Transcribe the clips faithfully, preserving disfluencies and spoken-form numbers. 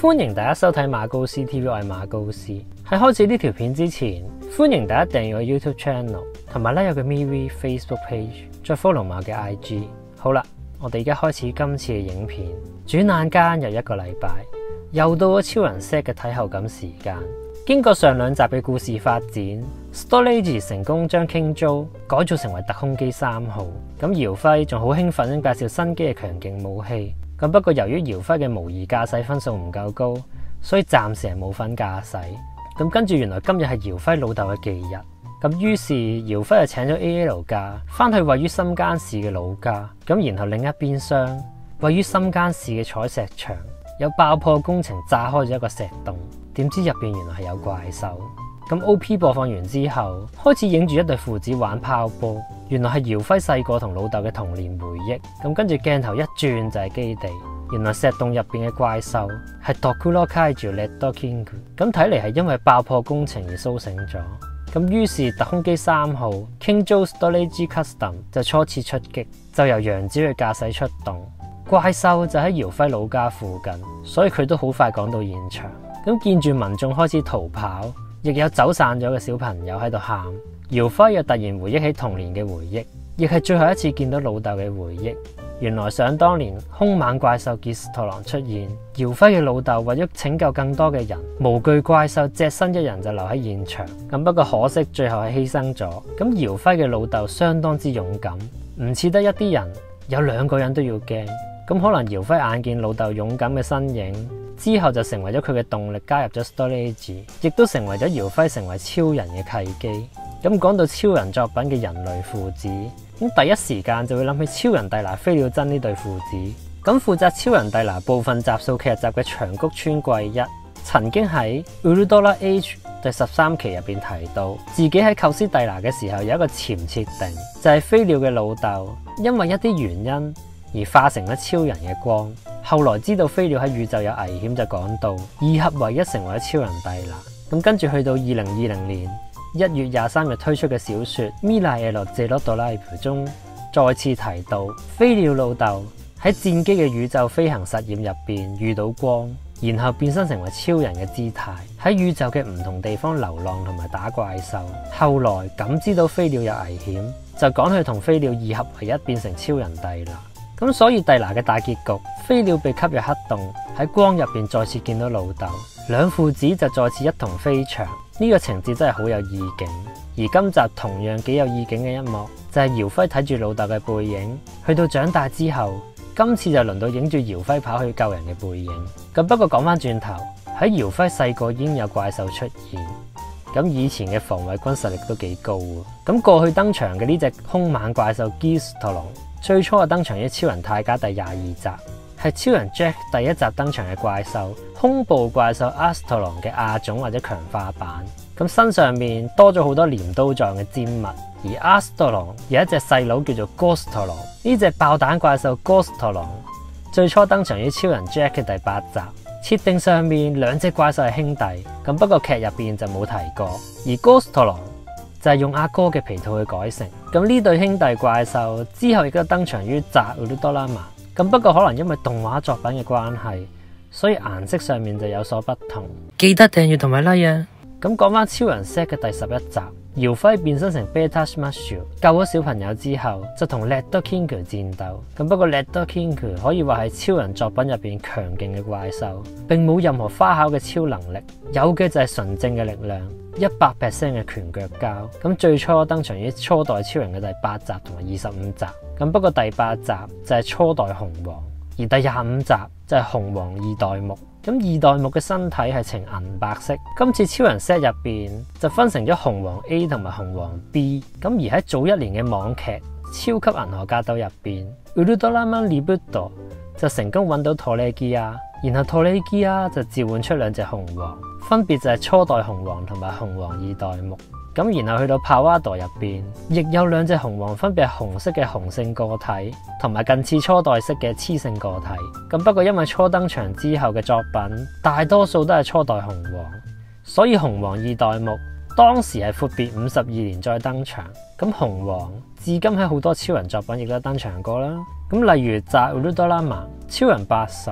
歡迎大家收睇馬高斯 T V， 我係馬高斯。喺開始呢條片之前，歡迎大家訂閱我 YouTube Channel， 同埋 like 我嘅 M V Facebook Page， 再 follow 埋我嘅 I G。好啦，我哋而家開始今次嘅影片。轉眼間又一個禮拜，又到咗超人 Z 嘅睇後感時間。經過上兩集嘅故事發展 ，Storage 成功將 King Joe 改造成為特空機三號。咁姚輝仲好興奮咁介紹新機嘅強勁武器。咁不過由於姚輝嘅模擬駕駛分數唔夠高，所以暫時係冇份駕駛。咁跟住原來今日係姚輝老豆嘅忌日，咁於是姚輝就請咗 A L 假翻去位於深耕市嘅老家。咁然後另一邊廂位於深耕市嘅採石場有爆破工程炸開咗一個石洞，點知入邊原來係有怪獸。咁 O P 播放完之後，開始影住一對父子玩拋波，原來係姚輝細個同老豆嘅童年回憶。咁跟住鏡頭一轉就係基地，原來石洞入邊嘅怪獸係 Tokuro Kaiju Red King， 咁睇嚟係因為爆破工程而甦醒咗。咁於是特空機三號 King Joe Storage Custom 就初次出擊，就由楊子去駕駛出動。怪獸就喺姚輝老家附近，所以佢都好快趕到現場。咁見住民眾開始逃跑，亦有走散咗嘅小朋友喺度喊。姚輝又突然回憶起童年嘅回憶，亦係最後一次見到老豆嘅回憶。原來想當年兇猛怪獸傑斯托狼出現，姚輝嘅老豆為咗拯救更多嘅人，無懼怪獸，隻身一人就留喺現場。咁不過可惜最後係犧牲咗。咁姚輝嘅老豆相當之勇敢，唔似得一啲人有兩個人都要驚。咁可能姚輝眼見老豆勇敢嘅身影之後，就成為咗佢嘅動力，加入咗 Storage， 亦都成為咗姚輝成為超人嘅契機。咁講到超人作品嘅人類父子，咁第一時間就會諗起超人帝拿飛鳥真呢對父子。咁負責超人帝拿部分集數劇集嘅長谷川貴一，曾經喺 Ultra H 第十三期入邊提到，自己喺構思帝拿嘅時候有一個潛設定，就係、是、飛鳥嘅老豆因為一啲原因而化成咗超人嘅光，後來知道飛鳥喺宇宙有危險，就趕到二合為一成為咗超人帝拿。咁跟住去到二零二零年一月廿三日推出嘅小說《未來へのゼロドライブ》中，再次提到飛鳥老豆喺戰機嘅宇宙飛行實驗入邊遇到光，然後變身成為超人嘅姿態，喺宇宙嘅唔同地方流浪同埋打怪獸。後來感知到飛鳥有危險，就趕去同飛鳥二合為一，變成超人帝拿。咁所以帝拿嘅大結局，飛鳥被吸入黑洞，喺光入邊再次見到老豆，兩父子就再次一同飛翔。呢、這個情節真係好有意境。而今集同樣幾有意境嘅一幕，就係姚輝睇住老豆嘅背影，去到長大之後，今次就輪到影住姚輝跑去救人嘅背影。咁不過講翻轉頭，喺姚輝細個已經有怪獸出現，咁以前嘅防衛軍實力都幾高喎。咁過去登場嘅呢隻兇猛怪獸傑斯托狼，最初嘅登場於超人泰迦第廿二集，係超人 Jack 第一集登場嘅怪獸，兇暴怪獸 Astolon 嘅亞種或者強化版。咁身上面多咗好多鐮刀狀嘅尖物，而 Astolon 有一隻細佬叫做 Ghostolon， 呢隻爆彈怪獸 Ghostolon 最初登場於超人 Jack 嘅第八集。設定上面兩隻怪獸係兄弟，咁不過劇入邊就冇提過。而 Ghostolon就係用阿哥嘅皮套去改成。咁呢對兄弟怪獸之後亦都登場於扎烏魯多拉瑪。咁不過可能因為動畫作品嘅關係，所以顏色上面就有所不同。記得訂閱同埋 like 啊！咁講翻超人 Z 嘅第十一集，姚輝變身成 Beta Smash 救咗小朋友之後，就同 Red King 戰鬥。咁不過 Red King 可以話係超人作品入邊強勁嘅怪獸，並冇任何花巧嘅超能力，有嘅就係純正嘅力量，一百 percent 嘅拳腳交。咁最初登場於初代超人嘅第八集同埋二十五集。咁不過第八集就係初代紅王，而第廿五集就係紅王二代目。咁二代目嘅身體係呈銀白色。今次超人 Z 入邊就分成咗紅王 A 同埋紅王 B。咁而喺早一年嘅網劇超級銀河格鬥入邊 Ultraman Reboot 就成功揾到托利基亞，然後托利基亞就召喚出兩隻紅王，分別就係初代紅王同埋紅王二代目。咁然後去到帕瓦多入邊，亦有兩隻紅王，分別係紅色嘅雄性個體，同埋近似初代式嘅雌性個體。咁不過因為初登場之後嘅作品，大多數都係初代紅王，所以紅王二代目當時係闊別五十二年再登場。咁紅王至今喺好多超人作品亦都登場過啦。咁例如扎烏魯多拉曼、超人八十、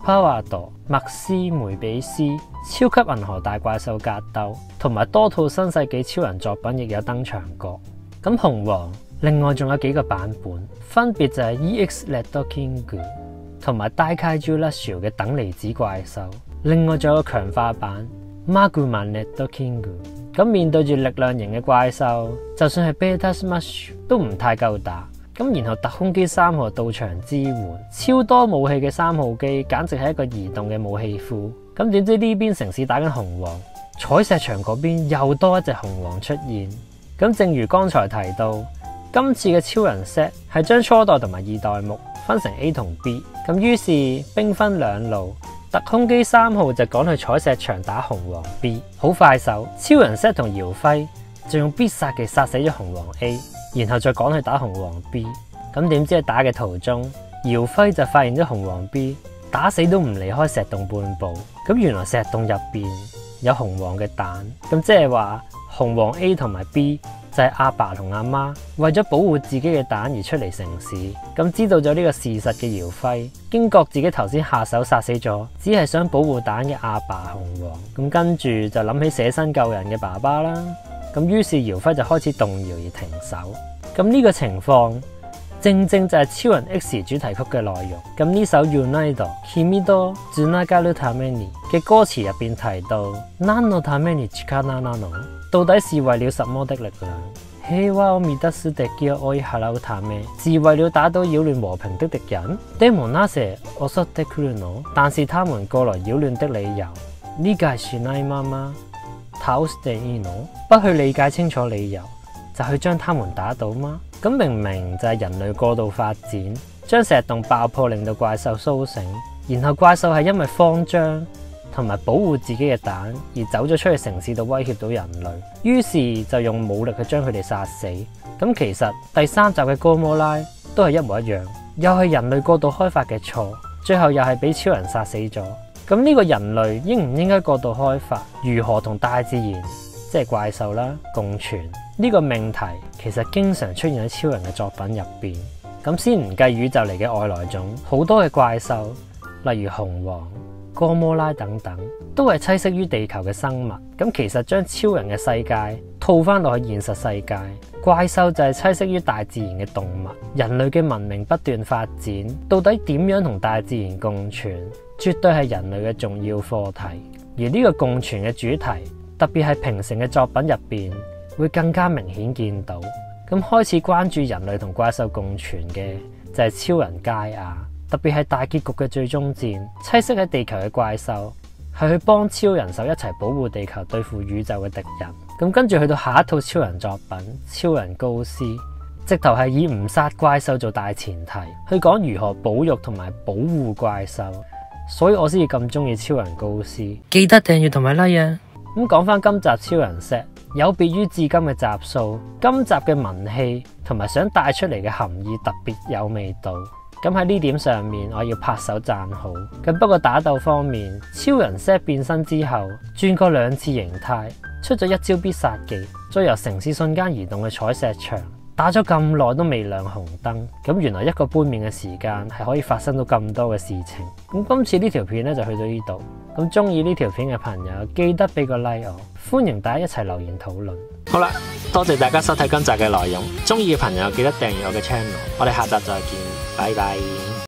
帕華朵、麥斯、梅比斯、超級銀河大怪獸格鬥，同埋多套新世紀超人作品亦有登場過。咁紅黃另外仲有幾個版本，分別就係 E X Red King 同埋 Daikaiju Rush 嘅等離子怪獸，另外仲有個強化版 Maguma Red King。咁面對住力量型嘅怪獸，就算係 Beta Smash 都唔太夠打。咁然後特空機三號到場支援，超多武器嘅三號機簡直係一個移動嘅武器庫。咁點知呢邊城市打緊紅黃，彩石場嗰邊又多一隻紅黃出現。咁正如剛才提到，今次嘅超人 set 係將初代同埋二代目分成 A 同 B。咁於是兵分兩路，特空機三號就趕去彩石場打紅黃 B， 好快手。超人 set 同姚輝就用必殺技殺死咗紅黃 A， 然後再趕去打紅黃 B。咁點知喺打嘅途中，姚輝就發現咗紅黃 B 打死都唔離開石洞半步。咁原來石洞入邊有紅黃嘅蛋，咁即係話紅黃 A 同埋 B 就係阿爸同阿媽為咗保護自己嘅蛋而出嚟城市。咁知道咗呢個事實嘅姚輝，驚覺自己頭先下手殺死咗只係想保護蛋嘅阿爸紅黃，咁跟住就諗起捨身救人嘅爸爸啦。咁於是姚輝就開始動搖而停手。咁呢個情況正正就係超人 X 主題曲嘅內容。咁呢首 Unite Kimi to Tsunagaru Tameni 嘅歌詞入邊提到何のために力なの，到底是為了什麼的力量？平和を亂す敵を追い払うため，是為了打倒擾亂和平的敵人。でもなぜ襲ってくるの？但是他們過來擾亂的理由，理解しないまま倒していいの？不去理解清楚理由，就去將他們打倒嗎？咁明明就係人類過度發展，將石洞爆破令到怪獸甦醒，然後怪獸係因為慌張同埋保護自己嘅蛋而走咗出去城市度威脅到人類，於是就用武力去將佢哋殺死。咁其實第三集嘅哥摩拉都係一模一樣，又係人類過度開發嘅錯，最後又係俾超人殺死咗。咁呢個人類應唔應該過度開發？如何同大自然即係怪獸啦共存？呢個命題其實經常出現喺超人嘅作品入邊。咁先唔計宇宙嚟嘅外來種，好多嘅怪獸，例如紅黃、哥摩拉等等，都係棲息於地球嘅生物。咁其實將超人嘅世界套翻落去現實世界，怪獸就係棲息於大自然嘅動物。人類嘅文明不斷發展，到底點樣同大自然共存，絕對係人類嘅重要課題。而呢個共存嘅主題，特別係平成嘅作品入邊，會更加明顯見到。咁開始關注人類同怪獸共存嘅就係超人佳亞，特別係大結局嘅最終戰，棲息喺地球嘅怪獸係去幫超人手一齊保護地球，對付宇宙嘅敵人。咁跟住去到下一套超人作品《超人高斯》，直頭係以唔殺怪獸做大前提，去講如何保育同埋保護怪獸。所以我先至咁中意超人高斯。記得訂閱同埋 like 啊！咁講翻今集超人 set， 有別於至今嘅集數，今集嘅文氣同埋想帶出嚟嘅含義特別有味道。咁喺呢點上面，我要拍手讚好。咁不過打鬥方面，超人 set 變身之後，轉過兩次形態，出咗一招必殺技，再由城市瞬間移動去彩石場，打咗咁耐都未亮紅燈。咁原來一個杯麵嘅時間係可以發生到咁多嘅事情。咁今次呢條片咧就去到呢度。咁中意呢條片嘅朋友記得俾個 like 我，歡迎大家一齊留言討論。好啦，多謝大家收睇今集嘅內容，中意嘅朋友記得訂閱我嘅 channel，我哋下集再見，拜拜。